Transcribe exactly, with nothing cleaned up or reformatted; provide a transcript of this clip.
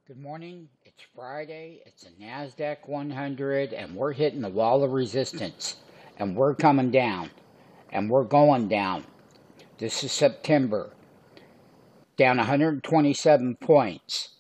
Good morning. It's Friday. It's a NASDAQ one hundred, and we're hitting the wall of resistance, and we're coming down, and we're going down. This is September, down one hundred twenty-seven points.